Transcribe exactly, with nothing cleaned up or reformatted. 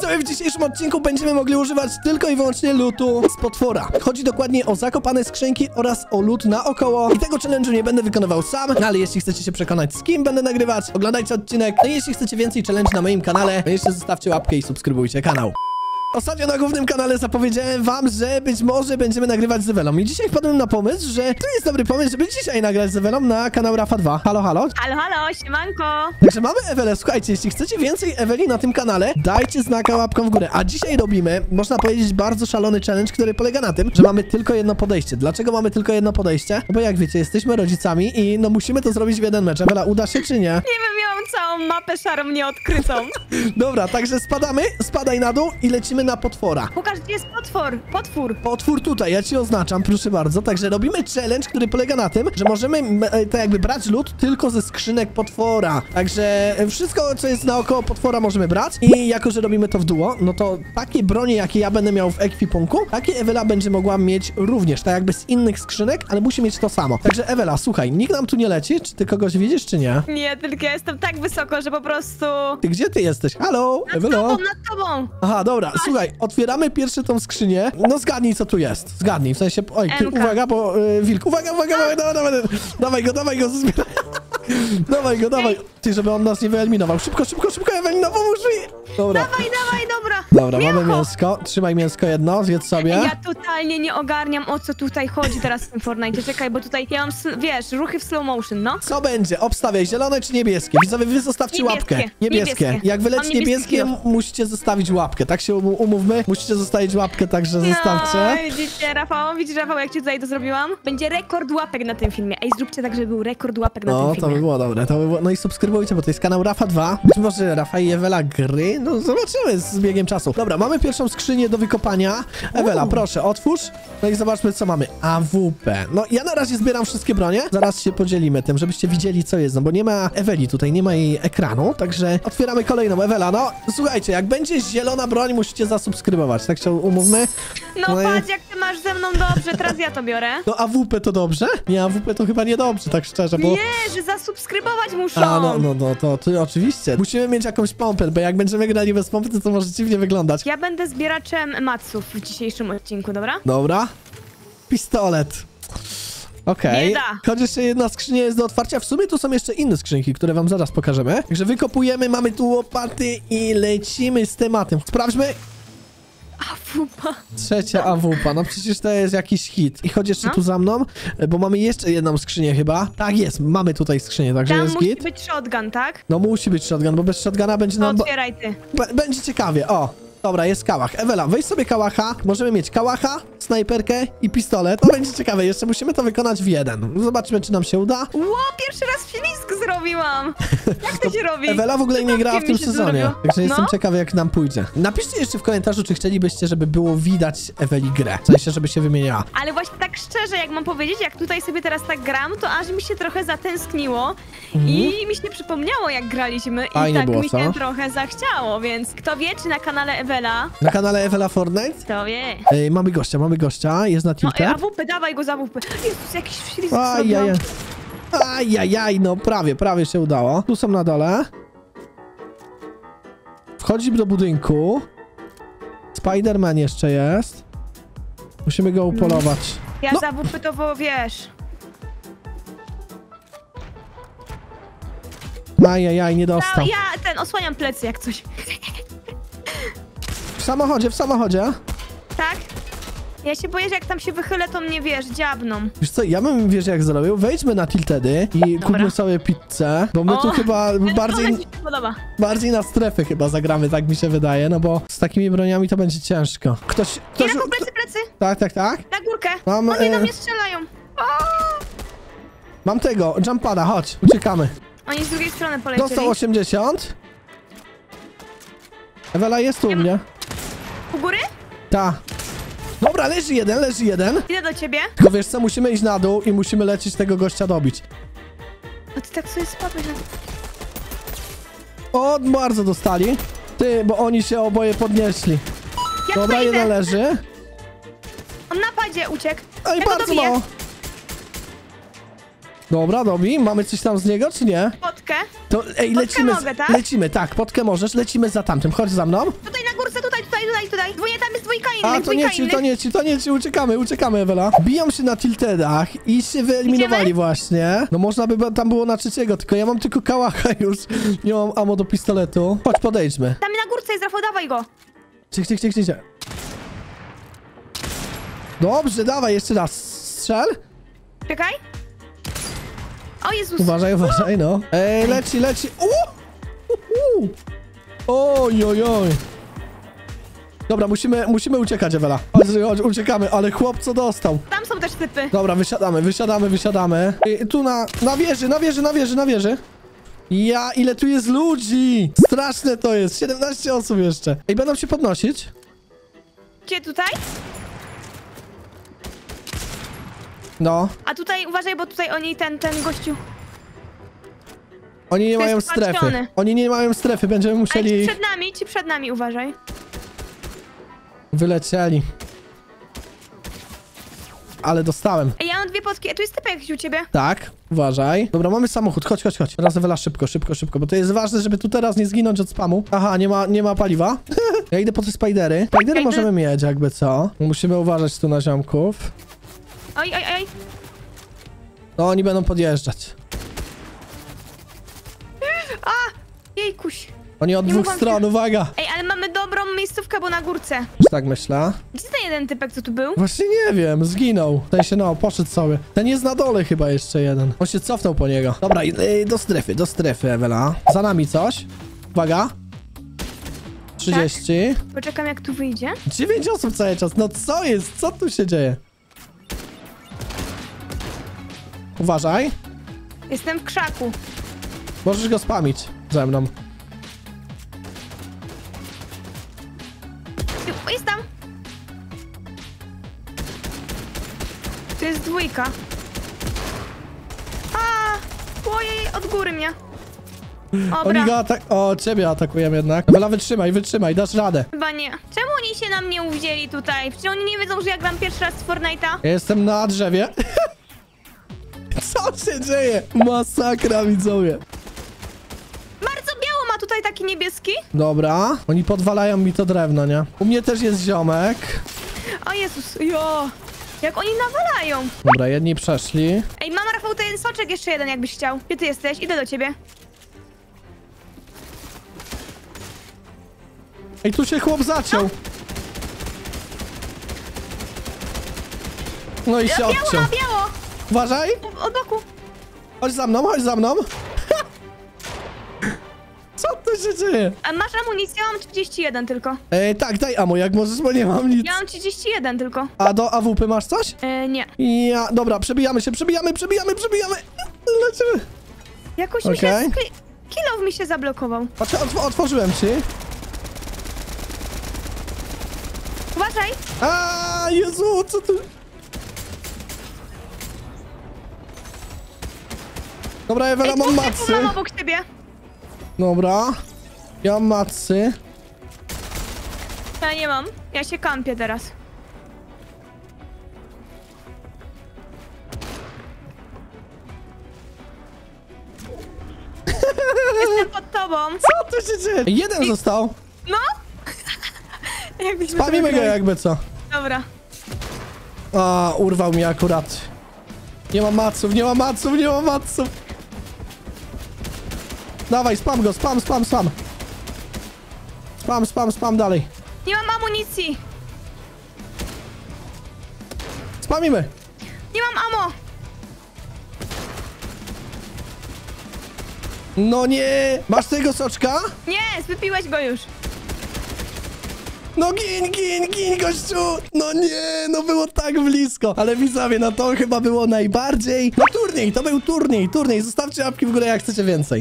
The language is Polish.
widzowie, w dzisiejszym odcinku będziemy mogli używać tylko i wyłącznie lootu z potwora. Chodzi dokładnie o zakopane skrzynki oraz o loot naokoło. I tego challenge'u nie będę wykonywał sam, ale jeśli chcecie się przekonać, z kim będę nagrywać, oglądajcie odcinek. No i jeśli chcecie więcej challenge na moim kanale, to jeszcze zostawcie łapkę i subskrybujcie kanał. Ostatnio na głównym kanale zapowiedziałem wam, że być może będziemy nagrywać z Ewelą. I dzisiaj wpadłem na pomysł, że to jest dobry pomysł, żeby dzisiaj nagrać z Ewelą na kanał Rafa dwa. Halo, halo? Halo, halo, siemanko! Także mamy Ewelę. Słuchajcie, jeśli chcecie więcej Eweli na tym kanale, dajcie znaka łapką w górę. A dzisiaj robimy, można powiedzieć, bardzo szalony challenge, który polega na tym, że mamy tylko jedno podejście. Dlaczego mamy tylko jedno podejście? No bo jak wiecie, jesteśmy rodzicami i no musimy to zrobić w jeden mecz. Ewela, uda się czy nie? Nie wiem, miałam całą mapę szarą nieodkrytą. Dobra, także spadamy, spadaj na dół i lecimy na potwora. Pokaż, gdzie jest potwór, potwór. Potwór tutaj, ja ci oznaczam, proszę bardzo. Także robimy challenge, który polega na tym, że możemy e, tak jakby brać loot tylko ze skrzynek potwora. Także wszystko, co jest naokoło potwora, możemy brać. I jako, że robimy to w duo, no to takie bronie, jakie ja będę miał w ekwipunku, takie Ewela będzie mogła mieć również, tak jakby z innych skrzynek, ale musi mieć to samo. Także Ewela, słuchaj, nikt nam tu nie leci. Czy ty kogoś widzisz, czy nie? Nie, tylko ja jestem tak wysoko, że po prostu... Ty, gdzie ty jesteś? Halo, Nad Ewelo? tobą, nad tobą! Aha, dobra, słuchaj, otwieramy pierwsze tą skrzynię. No zgadnij, co tu jest. Zgadnij, w sensie... Oj, ty, Emka. uwaga, bo y, wilk. Uwaga, uwaga, uwaga, dawaj, dawaj, dawaj go, dawaj go, zbieraj. Dawaj go, dawaj. Ty, żeby on nas nie wyeliminował. Szybko, szybko, szybko, Ewelina, pomóż mi. Dobra. Dawaj, dawaj, dobra! Dobra, mamy Mięcho. mięsko. Trzymaj mięsko jedno, zjedz sobie. Ja totalnie nie ogarniam, o co tutaj chodzi teraz w tym Fortnite. Czekaj, bo tutaj ja mam, s- wiesz, ruchy w slow motion, no. Co będzie? Obstawiaj, zielone czy niebieskie? Widzowie, wy zostawcie Niebieskie, łapkę. Niebieskie. niebieskie. Jak wyleci Mam niebieski niebieskie, musicie zostawić łapkę. Tak się um- umówmy. Musicie zostawić łapkę, także zostawcie. No, widzicie, Rafał, widzisz, Rafał, jak ci tutaj to zrobiłam? Będzie rekord łapek na tym filmie. Ej, zróbcie tak, żeby był rekord łapek na No, tym to filmie. by było dobre, to by było... No i subskrybujcie, bo to jest kanał Rafa dwa. Być może Rafa i Ewela gry? No zobaczymy z biegiem czasu. Dobra, mamy pierwszą skrzynię do wykopania. Ewela, Uuu. proszę, otwórz. No i zobaczmy, co mamy. A W P. No, ja na razie zbieram wszystkie bronie. Zaraz się podzielimy tym, żebyście widzieli, co jest. No, bo nie ma Eweli tutaj, nie ma jej ekranu. Także otwieramy kolejną. Ewela, no, słuchajcie, jak będzie zielona broń, musicie zasubskrybować. Tak się umówmy. No No i- patrz, jak ty masz ze mną dobrze, teraz ja to biorę. No, A W P to dobrze? Nie, A W P to chyba niedobrze, tak szczerze, bo... Nie, że zasubskrybować muszą. A, no, no, no, to, to oczywiście. Musimy mieć jakąś pompę, bo jak będziemy grali bez pompy, to to może dziwnie wyglądać. Ja będę zbieraczem maców w dzisiejszym odcinku, dobra? Dobra. Pistolet. Okej. Bieda. Choć jeszcze jedna skrzynia jest do otwarcia. W sumie tu są jeszcze inne skrzynki, które wam zaraz pokażemy. Także wykopujemy, mamy tu łopaty i lecimy z tematem. Sprawdźmy. A fupa. Trzecia A W P. No przecież to jest jakiś hit. I chodź jeszcze No. tu za mną, bo mamy jeszcze jedną skrzynię chyba. Tak jest, mamy tutaj skrzynię, także Tam jest musi git. być shotgun, tak? No musi być shotgun, bo bez shotguna będzie No nam... otwieraj ty. B- będzie ciekawie, o. Dobra, jest kałach. Ewela, weź sobie kałacha. Możemy mieć kałacha, snajperkę i pistolet. To będzie ciekawe, jeszcze musimy to wykonać w jeden. Zobaczmy, czy nam się uda. Ło, pierwszy raz ślizg zrobiłam. Jak to się robi? Ewela w ogóle nie grała w tym mi się sezonie, zrobiło. także jestem No. ciekawy, jak nam pójdzie. Napiszcie jeszcze w komentarzu, czy chcielibyście, żeby było widać Eweli grę. W sensie, żeby się wymieniała. Ale właśnie tak szczerze, jak mam powiedzieć, jak tutaj sobie teraz tak gram, to aż mi się trochę zatęskniło i mi się przypomniało, jak graliśmy i Fajnie tak było, mi co? się trochę zachciało, więc kto wie, czy na kanale Ewela, Na kanale Ewela Fortnite kto wie. Ej, mamy gościa, mamy gościa, jest na No, ej, tilted. A W P, dawaj go za W P. Jezus, jakiś ślizg Ajajaj. zrobiłam. Ajajaj, no prawie, prawie się udało. Tu są na dole. Wchodzi do budynku. Spider-Man jeszcze jest. Musimy go upolować. Ja No. za W P to wo- wiesz. Ajajaj, nie Ja, dostał. ja ten, osłaniam plecy jak coś. W samochodzie, w samochodzie. Tak? Ja się boję, że jak tam się wychylę, to mnie, wiesz, dziabną. Wiesz co, ja bym, wiesz jak zrobił? Wejdźmy na tiltedy i Dobra. kupmy sobie pizzę, bo my O, tu chyba Ten bardziej, pomysł mi się podoba. bardziej na strefy chyba zagramy, tak mi się wydaje, no bo z takimi broniami to będzie ciężko. Ktoś, ktoś... Kierunku, plecy, plecy, Tak, tak, tak. na górkę. Mam, Oni do e, mnie strzelają. O! Mam tego, jumpada, chodź, uciekamy. Oni z drugiej strony polecieli. Dostał osiemdziesiąt. Ewela jest u mnie. U góry? Ta. Dobra, leży jeden, leży jeden. Idę do ciebie. Tylko wiesz co, musimy iść na dół i musimy lecieć tego gościa dobić. A ty tak sobie spadłeś na... O, bardzo dostali. Ty, bo oni się oboje podnieśli. Ja Dobra, tutaj jeden idę. leży. On na padzie uciekł. Ej, Ja go bardzo dobiję. mało. Dobra, dobi. Mamy coś tam z niego, czy nie? Potkę. To ej, Potkę lecimy. z- mogę, tak? Lecimy, tak, potkę możesz, lecimy za tamtym. Chodź za mną. Tutaj na górce, tutaj, tutaj, tutaj. Dwójnie, tam jest dwójka innych, A, to dwójka nie ci, innych. to nie ci, to nie ci, uciekamy, uciekamy, Ewela. Biją się na tiltedach i się wyeliminowali Idziemy? właśnie. No można by tam było na trzeciego, tylko ja mam tylko kałacha już. Nie mam ammo do pistoletu. Chodź, podejdźmy. Tam na górce jest, Rafał, dawaj go. Ciek, ciek, ciek, ciek. ciek. Dobrze, dawaj, jeszcze raz. Strzel. Czekaj. O Jezus. Uważaj, uważaj, no. Ej, leci, leci. U! U, u. Oj, oj, oj. Dobra, musimy, musimy uciekać, Ewela. Chodź, chodź, uciekamy, ale chłop co dostał. Tam są też typy. Dobra, wysiadamy, wysiadamy, wysiadamy. I tu na, na wieży, na wieży, na wieży, na wieży. Ja, ile tu jest ludzi! Straszne to jest, siedemnaście osób jeszcze. Ej, będą się podnosić? Gdzie tutaj? No. A tutaj, uważaj, bo tutaj oni, ten, ten gościu. Oni nie To jest mają strefy. spatrzony. Oni nie mają strefy, będziemy Ale musieli ci ich... przed nami, ci przed nami, uważaj. Wylecieli. Ale dostałem. Ej, ja mam dwie potki. Tu jest typek jakiś u ciebie. Tak, uważaj. Dobra, mamy samochód, chodź, chodź, chodź. Teraz Ewela szybko, szybko, szybko, bo to jest ważne, żeby tu teraz nie zginąć od spamu. Aha, nie ma, nie ma paliwa. Ja idę po te spidery. Spidery Ej, możemy to- mieć, jakby co. Musimy uważać tu na ziomków. Oj, oj, oj. No, oni będą podjeżdżać. Jejkuś. Oni od Nie dwóch mogłam stron, się- uwaga. Ej, ale mamy dobrą miejscówkę, bo na górce. Już tak myślę. Gdzie ten jeden typek, co tu był? Właśnie nie wiem, zginął. Ten się, no, poszedł sobie. Ten jest na dole chyba jeszcze jeden. On się cofnął po niego. Dobra, i- i do strefy, do strefy, Ewela. Za nami coś. Uwaga. trzydzieści. Poczekam, jak tu wyjdzie. dziewięć osób cały czas. No co jest? Co tu się dzieje? Uważaj. Jestem w krzaku. Możesz go spamić ze mną. O, jest tam. Tu jest dwójka. A, ojej, od góry mnie. Oni Dobra, go atak... O, ciebie atakują jednak. Ewela, wytrzymaj, wytrzymaj, dasz radę. chyba nie. Czemu oni się na mnie uwzięli tutaj? Przecież oni nie wiedzą, że ja gram pierwszy raz w Fortnite'a. Ja jestem na drzewie. Co się dzieje? Masakra, widzowie. Bardzo biało ma tutaj taki niebieski. Dobra, oni podwalają mi to drewno, nie? U mnie też jest ziomek. O Jezus, jo. Jak oni nawalają. Dobra, jedni przeszli. Ej, mam, Rafał, ten soczek jeszcze jeden, jakbyś chciał. Gdzie ty jesteś? Idę do ciebie. Ej, tu się chłop zaciął. No i się Biało odciął. ma, biało. Uważaj. Od boku. Chodź za mną, chodź za mną. Co tu się dzieje? A masz amunicję? Ja mam trzydzieści jeden tylko. Ej, tak, daj amo, jak możesz, bo nie mam nic. Ja mam trzydzieści jeden tylko. A do A W P masz coś? E, nie. Ja, dobra, przebijamy się, przebijamy, przebijamy, przebijamy. Lecimy. Jakoś mi się... Okej. skli- Kilow mi się zablokował. Patrz, otw otworzyłem ci. Uważaj. A, Jezu, co tu... Dobra, Ewela, Ej, mam dwóch typów macy. mam obok ciebie. Dobra. Ja mam macy. Ja nie mam. Ja się kampię teraz. Jestem pod tobą. Co tu się dzieje? Jeden został. No? Jakbyśmy Spamimy go wygrali. jakby co. Dobra. A, urwał mi akurat. Nie ma maców, nie ma maców, nie ma maców. Dawaj, spam go, spam, spam, spam. Spam, spam, spam dalej. Nie mam amunicji. Spamimy. Nie mam ammo. No nie. Masz tego soczka? Nie, wypiłeś go już. No gin, gin, gin, gościu! No nie, no było tak blisko. Ale widzowie, no to chyba było najbardziej... No turniej, to był turniej, turniej. Zostawcie łapki w górę, jak chcecie więcej.